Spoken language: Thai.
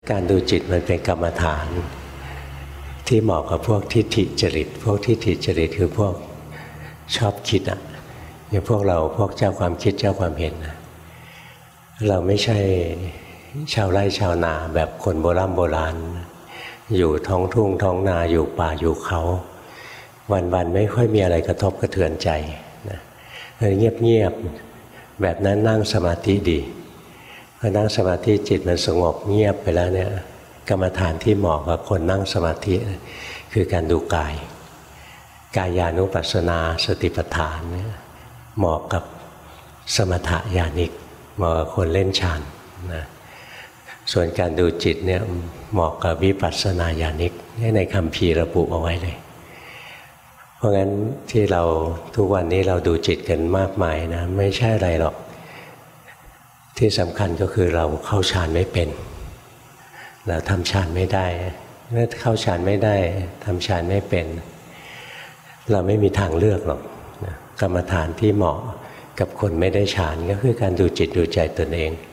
การดูจิตมันเป็นกรรมฐานที่เหมาะกับพวกทิฏฐิจริตพวกทิฏฐิจริตคือพวกชอบคิดอ่ะอย่างพวกเราพวกเจ้าความคิดเจ้าความเห็นนะเราไม่ใช่ชาวไร่ชาวนาแบบคนโบราณอยู่ท้องทุ่งท้องนาอยู่ป่าอยู่เขาวันๆไม่ค่อยมีอะไรกระทบกระเทือนใจนะเงียบๆแบบนั้นนั่งสมาธิดีพอนั่งสมาธิจิตมันสงบเงียบไปแล้วเนี่ยกรรมฐานที่เหมาะกับคนนั่งสมาธิคือการดูกายกายานุปัสสนาสติปัฏฐานเนี่ยเหมาะกับสมถะญาณิกเหมาะกับคนเล่นฌานนะส่วนการดูจิตเนี่ยเหมาะกับวิปัสสนาญาณิกในคัมภีร์ระบุเอาไว้เลยเพราะงั้นที่เราทุกวันนี้เราดูจิตกันมากมายนะไม่ใช่อะไรหรอกที่สำคัญก็คือเราเข้าฌานไม่เป็นเราทำฌานไม่ได้เมื่อเข้าฌานไม่ได้ทำฌานไม่เป็นเราไม่มีทางเลือกหรอกกรรมฐานที่เหมาะกับคนไม่ได้ฌานก็คือการดูจิตดูใจตนเอง